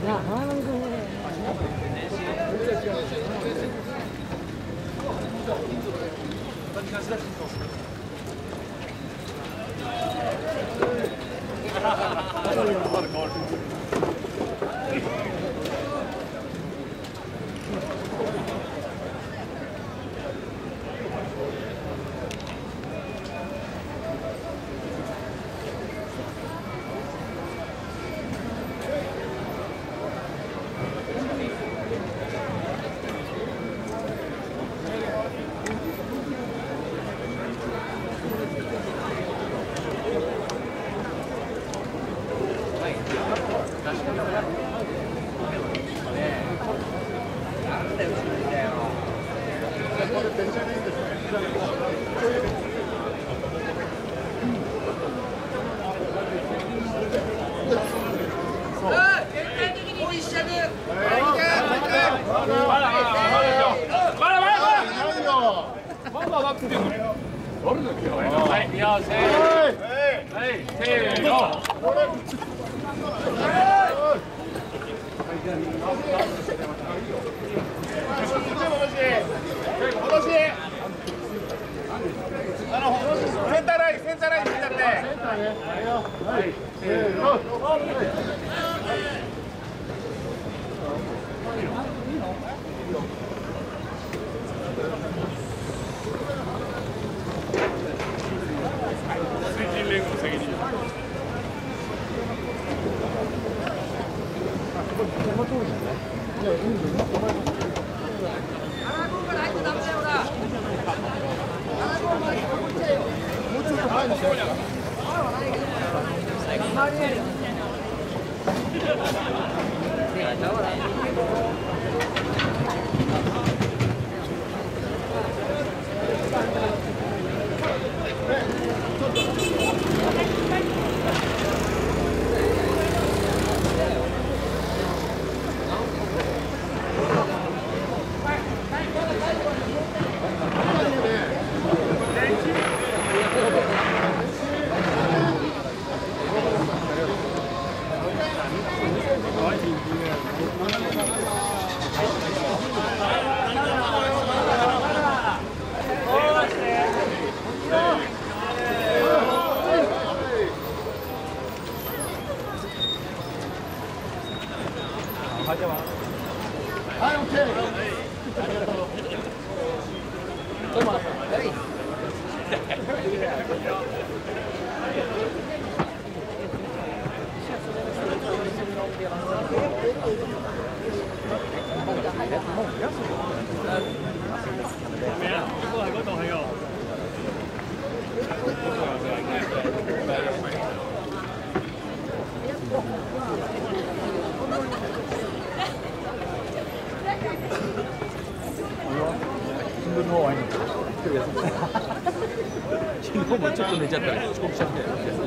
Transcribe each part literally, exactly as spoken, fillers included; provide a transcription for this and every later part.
昨日もちょっと寝ちゃったり遅刻しちゃってダメだね。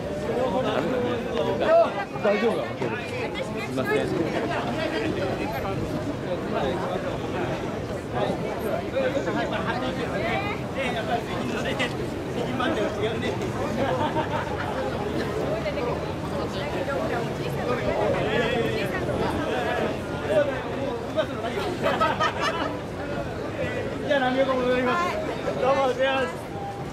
大丈夫だ。すみません。じゃあ何をございます。どうもお世話です。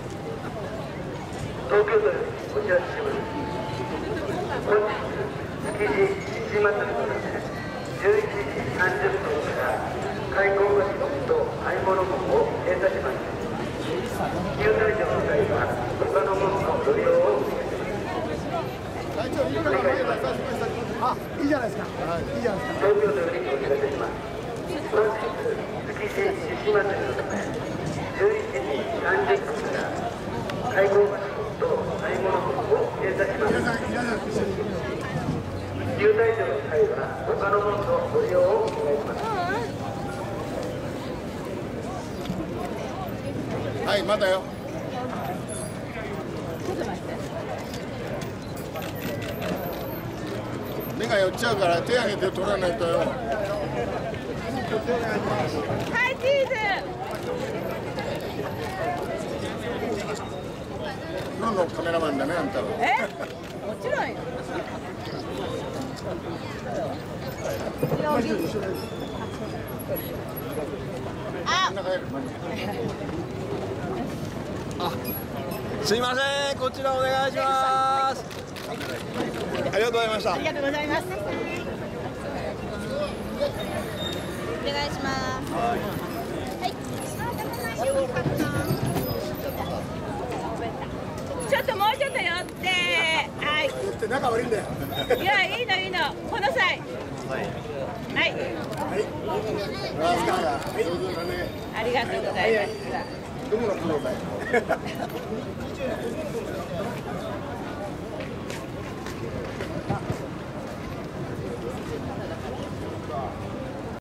東京都よりお知らせします。本日築地石祭りのためじゅういちじさんじゅっぷんから開口菓子と買い物門を閉鎖します。入退場の際は他の門のご利用をお願いします。お願いします。 あ、いいじゃないですか。いいじゃないですか。 東京都よりお知らせします。本日築地石祭りのためじゅういちじさんじゅっぷんから開口菓子と買い物門を閉鎖します。入退場の際は他の門のご利用をお願いします。 はい、まだよ。 ちょっと待って。 目が寄っちゃうから手挙げて取らないとよ。 はい、チーズ。 プロのカメラマンだね、あんたは。 え？もちろんよ。 あ、すいません、こちらお願いします。ありがとうございました。 ありがとうございます。お願いします。はい。ちょっともうちょっと寄って、はい。寄って仲悪いんだよ。いや、いいのいいの、この際。はい。はい。はい。ありがとうございます。どこのプロだよ。